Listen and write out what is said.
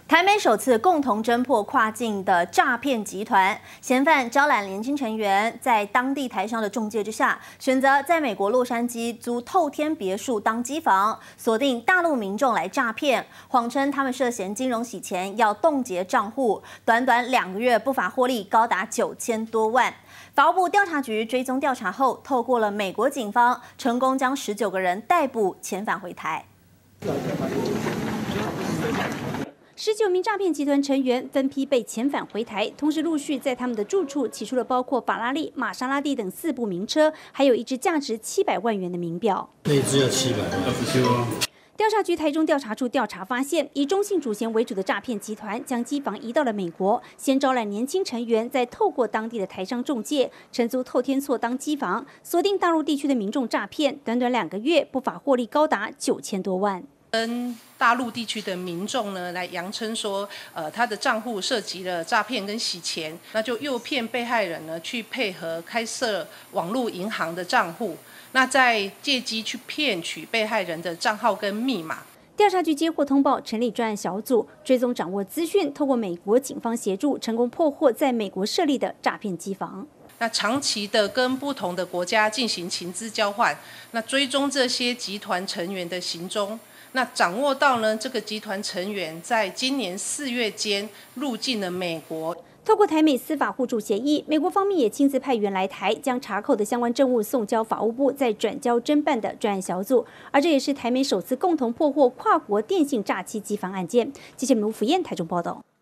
台美首次共同侦破跨境的诈骗集团，嫌犯招揽年轻成员，在当地台商的中介之下，选择在美国洛杉矶租透天别墅当机房，锁定大陆民众来诈骗，谎称他们涉嫌金融洗钱，要冻结账户，短短2个月不法获利高达9000多万。法务部调查局追踪调查后，透过了美国警方，成功将19个人逮捕遣返回台。 19名诈骗集团成员分批被遣返回台，同时陆续在他们的住处起出了包括法拉利、玛莎拉蒂等4部名车，还有一只价值700万元的名表。 那一只要700万。 调查局台中调查处调查发现，以中信主嫌为主的诈骗集团将机房移到了美国，先招揽年轻成员，再透过当地的台商中介承租透天厝当机房，锁定大陆地区的民众诈骗，短短2个月不法获利高达9000多万。 跟大陆地区的民众呢，来扬称说，他的账户涉及了诈骗跟洗钱，那就诱骗被害人呢去配合开设网络银行的账户，那再借机去骗取被害人的账号跟密码。 调查局接获通报，成立专案小组，追踪掌握资讯，透过美国警方协助，成功破获在美国设立的诈骗机房。 那长期的跟不同的国家进行情资交换，那追踪这些集团成员的行踪。那掌握到呢，这个集团成员在今年4月间入境了美国。 透过台美司法互助协议，美国方面也亲自派员来台，将查扣的相关证物送交法务部，再转交侦办的专案小组。而这也是台美首次共同破获跨国电信诈欺机房案件。记者卢福燕台中报道。